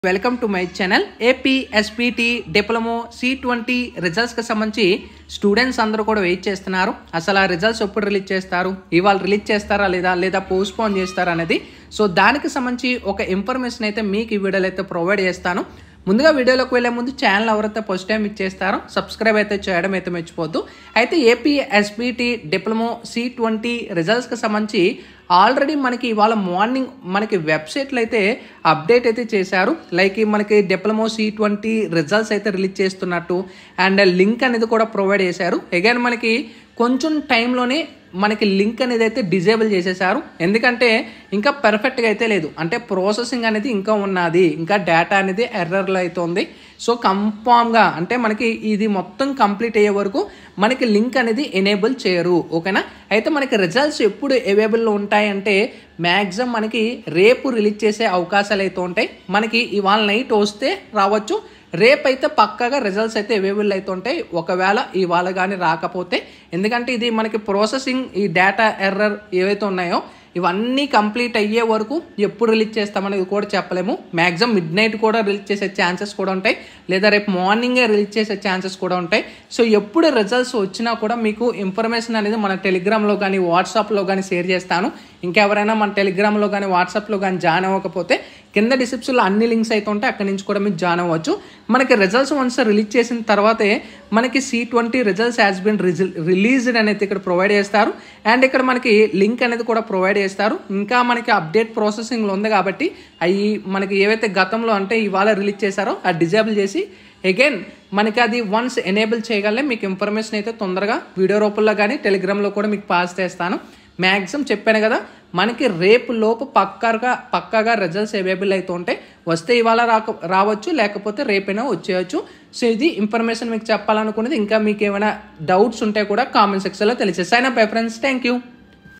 Welcome to my channel AP SPT diploma C20 రిజల్ట్స్కి సంబంధించి students అందరూ కూడా వెయిట్ చేస్తున్నారు. అసలు ఆ రిజల్ట్స్ ఎప్పుడు రిలీజ్ చేస్తారు, ఇవాళ రిలీజ్ చేస్తారా లేదా పోస్ట్పోన్ చేస్తారా అనేది. సో దానికి సంబంధించి ఒక ఇన్ఫర్మేషన్ అయితే మీకు ఈ వీడియోలో అయితే ప్రొవైడ్ చేస్తాను. ముందుగా వీడియోలోకి వెళ్ళే ముందు ఛానల్ ఎవరైతే ఫస్ట్ టైం ఇచ్చేస్తారో సబ్స్క్రైబ్ అయితే చేయడం అయితే మర్చిపోద్దు. అయితే ఏపీ ఎస్పీటీ డిప్లొమో C20 రిజల్ట్స్కి సంబంధించి ఆల్రెడీ మనకి ఇవాళ మార్నింగ్ మనకి వెబ్సైట్లో అయితే అప్డేట్ అయితే చేశారు. లైక్ మనకి డిప్లొమో C20 రిజల్ట్స్ అయితే రిలీజ్ చేస్తున్నట్టు అండ్ లింక్ అనేది కూడా ప్రొవైడ్ చేశారు. అగైన్ మనకి కొంచెం టైంలోనే మనకి లింక్ అనేది అయితే డిజేబుల్ చేసేసారు. ఎందుకంటే ఇంకా పర్ఫెక్ట్గా అయితే లేదు, అంటే ప్రాసెసింగ్ అనేది ఇంకా ఉన్నది, ఇంకా డేటా అనేది ఎర్రర్లో అయితే ఉంది. సో కన్ఫామ్గా అంటే మనకి ఇది మొత్తం కంప్లీట్ అయ్యే వరకు మనకి లింక్ అనేది ఎనేబుల్ చేయరు. ఓకేనా. అయితే మనకి రిజల్ట్స్ ఎప్పుడు అవైలబుల్లో ఉంటాయంటే మ్యాక్సిమం మనకి రేపు రిలీజ్ చేసే అవకాశాలు అయితే ఉంటాయి. మనకి ఇవాళ నైట్ వస్తే రావచ్చు, రేపు అయితే పక్కాగా రిజల్ట్స్ అయితే అవైలబుల్ అయితే ఉంటాయి. ఒకవేళ ఇవాళ కానీ రాకపోతే, ఎందుకంటే ఇది మనకి ప్రాసెసింగ్ ఈ డేటా ఎర్రర్ ఏవైతే ఉన్నాయో ఇవన్నీ కంప్లీట్ అయ్యే వరకు ఎప్పుడు రిలీజ్ చేస్తామనేది కూడా చెప్పలేము. మ్యాక్సిమం మిడ్ నైట్ కూడా రిలీజ్ చేసే ఛాన్సెస్ కూడా ఉంటాయి, లేదా రేపు మార్నింగే రిలీజ్ చేసే ఛాన్సెస్ కూడా ఉంటాయి. సో ఎప్పుడు రిజల్ట్స్ వచ్చినా కూడా మీకు ఇన్ఫర్మేషన్ అనేది మన టెలిగ్రామ్లో కానీ వాట్సాప్లో కానీ షేర్ చేస్తాను. ఇంకెవరైనా మన టెలిగ్రామ్లో కానీ వాట్సాప్లో కానీ జాయిన్ అవ్వకపోతే కింద డిస్క్రిప్షన్లో అన్ని లింక్స్ అయితే ఉంటాయి, అక్కడి నుంచి కూడా మీరు జాయిన్ అవ్వచ్చు. మనకి రిజల్ట్స్ వన్స్ రిలీజ్ చేసిన తర్వాతే మనకి C20 results has been released అనేది ఇక్కడ ప్రొవైడ్ చేస్తారు. అండ్ ఇక్కడ మనకి లింక్ అనేది కూడా ప్రొవైడ్ చేస్తారు. ఇంకా మనకి అప్డేట్ ప్రాసెసింగ్లో ఉంది కాబట్టి అవి మనకి ఏవైతే గతంలో అంటే ఇవాళ రిలీజ్ చేశారో అది డిజేబుల్ చేసి అగైన్ మనకి అది వన్స్ ఎనేబుల్ చేయగలే మీకు ఇన్ఫర్మేషన్ అయితే తొందరగా వీడియో రూపంలో కానీ టెలిగ్రామ్లో కూడా మీకు పాస్ చేస్తాను. మ్యాక్సిమం చెప్పాను కదా, మనకి రేపు లోపు పక్కాగా రిజల్ట్స్ అవైలబుల్ అయితే ఉంటాయి. వస్తే ఇవాళ రావచ్చు, లేకపోతే రేపైనా వచ్చేయచ్చు. సో ఇది ఇన్ఫర్మేషన్ మీకు చెప్పాలనుకున్నది. ఇంకా మీకు ఏమైనా డౌట్స్ ఉంటే కూడా కామెంట్ సెక్షన్లో తెలియజేస్తాను. Sign up bye friends, thank you.